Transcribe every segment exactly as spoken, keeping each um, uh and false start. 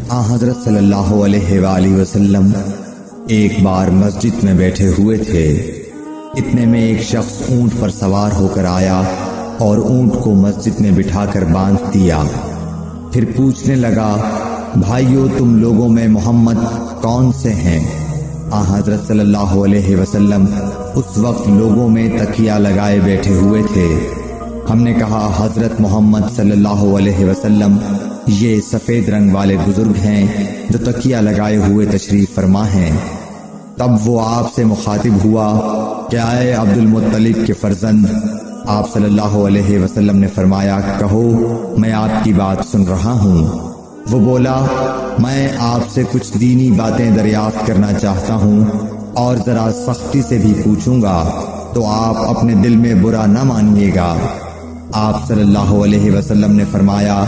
آن حضرت صلی اللہ علیہ وآلہ وسلم ایک بار مسجد میں بیٹھے ہوئے تھے۔ اتنے میں ایک شخص اونٹ پر سوار ہو کر آیا اور اونٹ کو مسجد میں بٹھا کر باندھ دیا۔ پھر پوچھنے لگا، بھائیو تم لوگوں میں محمد کون سے ہیں؟ آن حضرت صلی اللہ علیہ وسلم اس وقت لوگوں میں تکیہ لگائے بیٹھے ہوئے تھے۔ ہم نے کہا، حضرت محمد صلی اللہ علیہ وسلم یہ سفید رنگ والے بزرگ ہیں جو تکیہ لگائے ہوئے تشریف فرما ہیں۔ تب وہ آپ سے مخاطب ہوا کہ اے عبد المطلب کے فرزند، آپ صلی اللہ علیہ وسلم نے فرمایا، کہو میں آپ کی بات سن رہا ہوں۔ وہ بولا، میں آپ سے کچھ دینی باتیں دریافت کرنا چاہتا ہوں اور ذرا سختی سے بھی پوچھوں گا تو آپ اپنے دل میں برا نہ مانیے گا۔ آپ صلی اللہ علیہ وسلم نے فرمایا،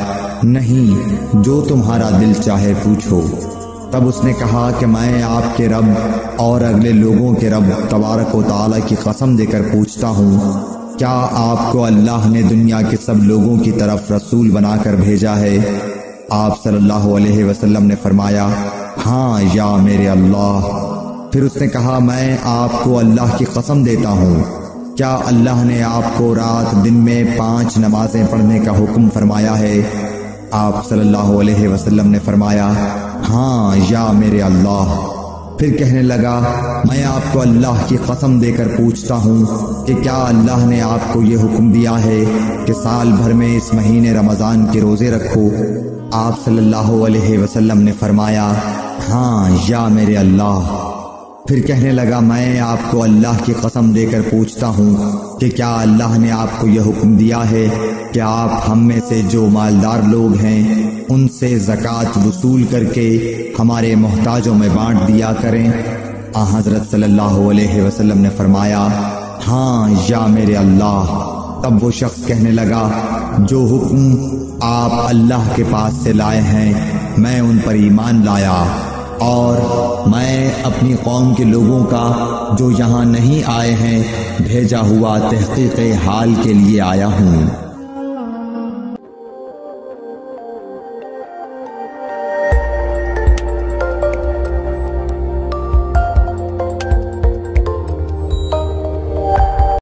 نہیں، جو تمہارا دل چاہے پوچھو۔ تب اس نے کہا کہ میں آپ کے رب اور اگلے لوگوں کے رب تبارک و تعالی کی قسم دے کر پوچھتا ہوں، کیا آپ کو اللہ نے دنیا کے سب لوگوں کی طرف رسول بنا کر بھیجا ہے؟ آپ صلی اللہ علیہ وسلم نے فرمایا، ہاں یا میرے اللہ۔ پھر اس نے کہا، میں آپ کو اللہ کی قسم دیتا ہوں، کیا اللہ نے آپ کو رات دن میں پانچ نمازیں پڑھنے کا حکم فرمایا ہے؟ آپ صلی اللہ علیہ وسلم نے فرمایا، ہاں یا میرے اللہ۔ پھر کہنے لگا، میں آپ کو اللہ کی قسم دے کر پوچھتا ہوں کہ کیا اللہ نے آپ کو یہ حکم دیا ہے کہ سال بھر میں اس مہینے رمضان کے روزے رکھو؟ آپ صلی اللہ علیہ وسلم نے فرمایا، ہاں یا میرے اللہ۔ پھر کہنے لگا، میں آپ کو اللہ کی قسم دے کر پوچھتا ہوں کہ کیا اللہ نے آپ کو یہ حکم دیا ہے کہ آپ ہم میں سے جو مالدار لوگ ہیں ان سے زکوٰۃ وصول کر کے ہمارے محتاجوں میں بانٹ دیا کریں؟ آن حضرت صلی اللہ علیہ وسلم نے فرمایا، ہاں یا میرے اللہ۔ تب وہ شخص کہنے لگا، جو حکم آپ اللہ کے پاس سے لائے ہیں میں ان پر ایمان لایا، اور میں اپنی قوم کے لوگوں کا جو یہاں نہیں آئے ہیں بھیجا ہوا تحقیق حال کے لیے آیا ہوں۔